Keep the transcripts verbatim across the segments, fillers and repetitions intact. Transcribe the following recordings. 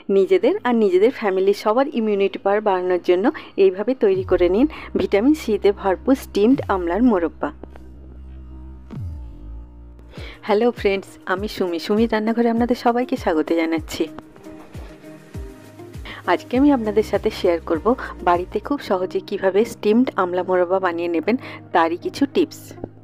নিজেদের আর নিজেদের ফ্যামিলির সবার ইমিউনিটি পাওয়ার বাড়ানোর জন্য এইভাবে তৈরি করে নিন ভিটামিন সিতে ভরপুর স্টিমড আমলার মোরব্বা। হ্যালো ফ্রেন্ডস, আমি সুমি সুমির রান্নাঘরে আপনাদের সবাইকে স্বাগত জানাচ্ছি। আজকে আমি আপনাদের সাথে শেয়ার করব বাড়িতে খুব সহজে কিভাবে স্টিমড আমলা মোরব্বা বানিয়ে নেবেন তারই কিছু টিপস।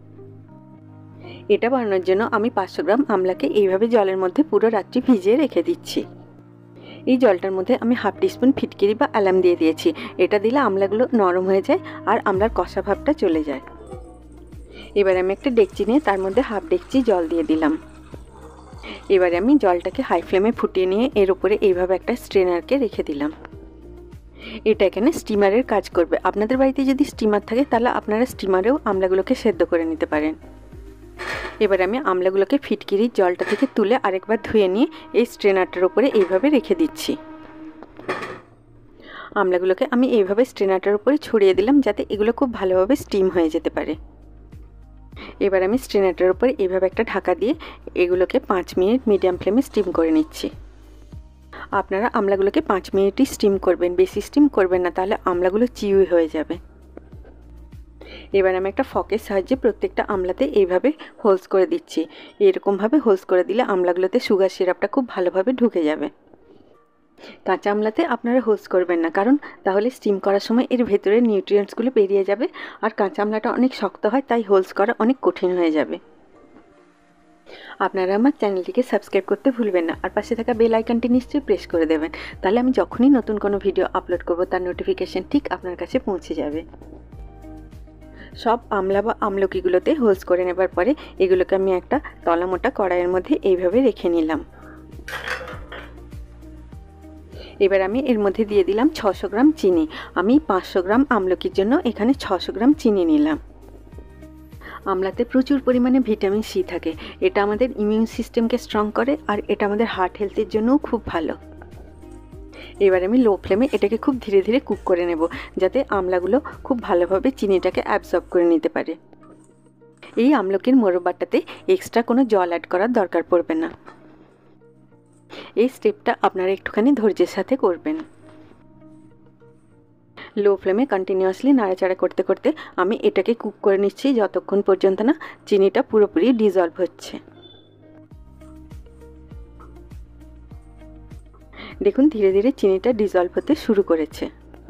এটা বানানোর জন্য আমি পাঁচশো গ্রাম আমলাকে এইভাবে জলের মধ্যে পুরো রাত্রি ভিজিয়ে রেখে দিচ্ছি। এই জলটার মধ্যে আমি হাফ টিস্পুন ফিটকিরি বা অ্যালাম দিয়ে দিয়েছি। এটা দিলে আমলাগুলো নরম হয়ে যায় আর আমলার কষা ভাবটা চলে যায়। এবার আমি একটা ডেকচি নিয়ে তার মধ্যে হাফ ডেকচি জল দিয়ে দিলাম। এবারে আমি জলটাকে হাই ফ্লেমে ফুটিয়ে নিয়ে এর উপরে এইভাবে একটা স্ট্রেনারকে রেখে দিলাম। এটা এখানে স্টিমারের কাজ করবে। আপনাদের বাড়িতে যদি স্টিমার থাকে তাহলে আপনারা স্টিমারেও আমলাগুলোকে সেদ্ধ করে নিতে পারেন। এবার আমি আমলাগুলোকে ফিটকিরির জলটা থেকে তুলে আরেকবার ধুয়ে নিয়ে এই স্ট্রেনারটার উপরে এইভাবে রেখে দিচ্ছি। আমলাগুলোকে আমি এইভাবে স্ট্রেনারটার উপরে ছড়িয়ে দিলাম যাতে এগুলো খুব ভালোভাবে স্টিম হয়ে যেতে পারে। এবার আমি স্ট্রেনারটার উপরে এইভাবে একটা ঢাকা দিয়ে এগুলোকে পাঁচ মিনিট মিডিয়াম ফ্লেমে স্টিম করে নিচ্ছি। আপনারা আমলাগুলোকে পাঁচ মিনিটই স্টিম করবেন, বেশি স্টিম করবেন না, তাহলে আমলাগুলো চিউই হয়ে যাবে। এবার আমি একটা ফকের সাহায্যে প্রত্যেকটা আমলাতে এইভাবে হোলস করে দিচ্ছি। এরকমভাবে হোলস করে দিলে আমলাগুলোতে সুগার সিরাপটা খুব ভালোভাবে ঢুকে যাবে। কাঁচা আমলাতে আপনারা হোলস করবেন না, কারণ তাহলে স্টিম করার সময় এর ভেতরে নিউট্রিয়েন্টসগুলো বেরিয়ে যাবে আর কাঁচা আমলাটা অনেক শক্ত হয়, তাই হোলস করা অনেক কঠিন হয়ে যাবে। আপনারা আমার চ্যানেলটিকে সাবস্ক্রাইব করতে ভুলবেন না আর পাশে থাকা বেল আইকনটি নিশ্চয়ই প্রেস করে দেবেন, তাহলে আমি যখনই নতুন কোনো ভিডিও আপলোড করব তার নোটিফিকেশন ঠিক আপনার কাছে পৌঁছে যাবে। সব আমলা বা আমলকিগুলোতে হোলস করে নেবার পরে এগুলোকে আমি একটা তলা মোটা কড়াইয়ের মধ্যে এইভাবে রেখে নিলাম। এবার আমি এর মধ্যে দিয়ে দিলাম ছশো গ্রাম চিনি। আমি পাঁচশো গ্রাম আমলকির জন্য এখানে ছশো গ্রাম চিনি নিলাম। আমলাতে প্রচুর পরিমাণে ভিটামিন সি থাকে। এটা আমাদের ইমিউন সিস্টেমকে স্ট্রং করে আর এটা আমাদের হার্ট হেলথের জন্যও খুব ভালো। এবার আমি লো ফ্লেমে এটাকে খুব ধীরে ধীরে কুক করে নেব যাতে আমলাগুলো খুব ভালোভাবে চিনিটাকে অ্যাবজর্ব করে নিতে পারে। এই আমলকির মোরব্বাটাতে এক্সট্রা কোনো জল অ্যাড করার দরকার পড়বে না। এই স্টেপটা আপনারা একটুখানি ধৈর্যের সাথে করবেন। লো ফ্লেমে কন্টিনিউয়াসলি নাড়াচাড়া করতে করতে আমি এটাকে কুক করে নিচ্ছি যতক্ষণ পর্যন্ত না চিনিটা পুরোপুরি ডিজলভ হচ্ছে। দেখুন ধীরে ধীরে চিনিটা ডিজলভ হতে শুরু করেছে।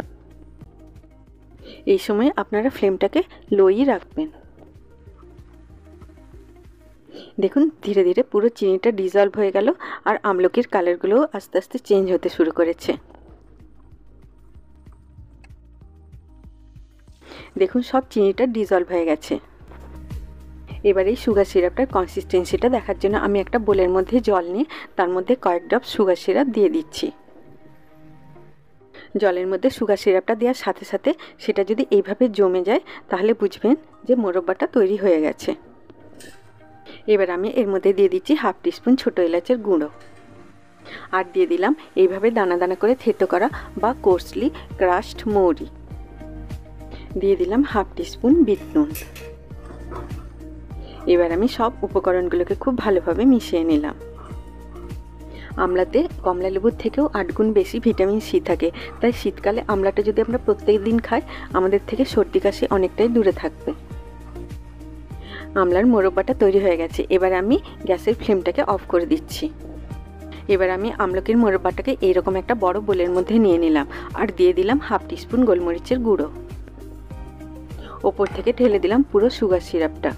এই সময় আপনারা ফ্লেমটাকে লোই রাখবেন। দেখুন ধীরে ধীরে পুরো চিনিটা ডিজলভ হয়ে গেল আর আমলকির কালারগুলোও আস্তে আস্তে চেঞ্জ হতে শুরু করেছে। দেখুন সব চিনিটা ডিজলভ হয়ে গেছে। এবার এই সুগার সিরাপটার কনসিস্টেন্সিটা দেখার জন্য আমি একটা বোলের মধ্যে জল নিয়ে তার মধ্যে কয়েক ড্রপ সুগার সিরাপ দিয়ে দিচ্ছি। জলের মধ্যে সুগার সিরাপটা দেওয়ার সাথে সাথে সেটা যদি এইভাবে জমে যায় তাহলে বুঝবেন যে মোরব্বাটা তৈরি হয়ে গেছে। এবার আমি এর মধ্যে দিয়ে দিচ্ছি হাফ টিস্পুন ছোটো এলাচের গুঁড়ো আর দিয়ে দিলাম এইভাবে দানা দানা করে থেতো করা বা কোর্সলি ক্রাশড মৌরি। দিয়ে দিলাম হাফ টিস্পুন বিট নুন। এবার আমি সব উপকরণগুলোকে খুব ভালোভাবে মিশিয়ে নিলাম। আমলাতে কমলা লেবুর থেকেও আট গুণ বেশি ভিটামিন সি থাকে, তাই শীতকালে আমলাটা যদি আমরা প্রত্যেক দিন খাই আমাদের থেকে সর্দি কাশি অনেকটাই দূরে থাকবে। আমলার মোরব্বাটা তৈরি হয়ে গেছে। এবার আমি গ্যাসের ফ্লেমটাকে অফ করে দিচ্ছি। এবার আমি আমলকির মোরব্বাটাকে এইরকম একটা বড় বোলের মধ্যে নিয়ে নিলাম আর দিয়ে দিলাম হাফ টিস্পুন গোলমরিচের গুঁড়ো। ওপর থেকে ঢেলে দিলাম পুরো সুগার সিরাপটা।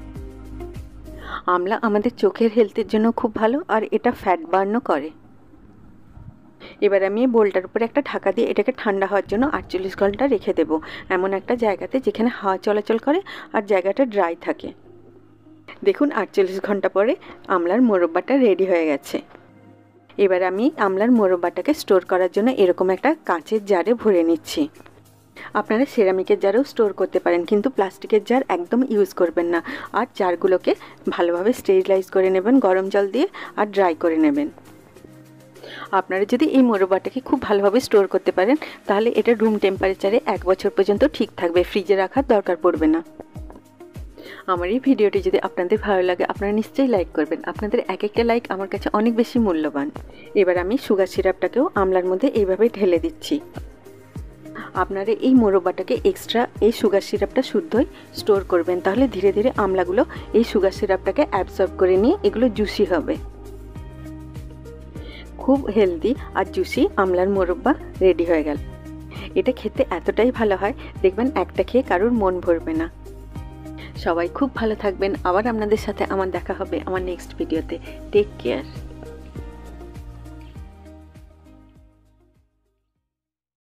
আমলা আমাদের চোখের হেলথের জন্য খুব ভালো আর এটা ফ্যাট বার্নও করে। এবার আমি এই বোলটার উপরে একটা ঢাকা দিয়ে এটাকে ঠান্ডা হওয়ার জন্য আটচল্লিশ ঘন্টা রেখে দেব এমন একটা জায়গাতে যেখানে হাওয়া চলাচল করে আর জায়গাটা ড্রাই থাকে। দেখুন আটচল্লিশ ঘন্টা পরে আমলার মোরব্বাটা রেডি হয়ে গেছে। এবার আমি আমলার মোরব্বাটাকে স্টোর করার জন্য এরকম একটা কাঁচের জারে ভরে নিচ্ছি। আপনারা সেরামিকের জারেও স্টোর করতে পারেন, কিন্তু প্লাস্টিকের জার একদম ইউজ করবেন না। আর জারগুলোকে ভালোভাবে স্টেরিলাইজ করে নেবেন গরম জল দিয়ে আর ড্রাই করে নেবেন। আপনারা যদি এই মোরব্বাটাকে খুব ভালোভাবে স্টোর করতে পারেন তাহলে এটা রুম টেম্পারেচারে এক বছর পর্যন্ত ঠিক থাকবে, ফ্রিজে রাখার দরকার পড়বে না। আমার এই ভিডিওটি যদি আপনাদের ভালো লাগে আপনারা নিশ্চয়ই লাইক করবেন। আপনাদের এক একটা লাইক আমার কাছে অনেক বেশি মূল্যবান। এবার আমি সুগার সিরাপটাকেও আমলার মধ্যে এইভাবে ঢেলে দিচ্ছি। আপনারা এই মোরব্বাটাকে এক্সট্রা এই সুগার সিরাপটা শুদ্ধই স্টোর করবেন, তাহলে ধীরে ধীরে আমলাগুলো এই সুগার সিরাপটাকে অ্যাবসর্ব করে নিয়ে এগুলো জুসি হবে। খুব হেলদি আর জুসি আমলার মোরব্বা রেডি হয়ে গেল। এটা খেতে এতটাই ভালো হয়, দেখবেন একটা খেয়ে কারোর মন ভরবে না। সবাই খুব ভালো থাকবেন। আবার আপনাদের সাথে আমার দেখা হবে আমার নেক্সট ভিডিওতে। Take care.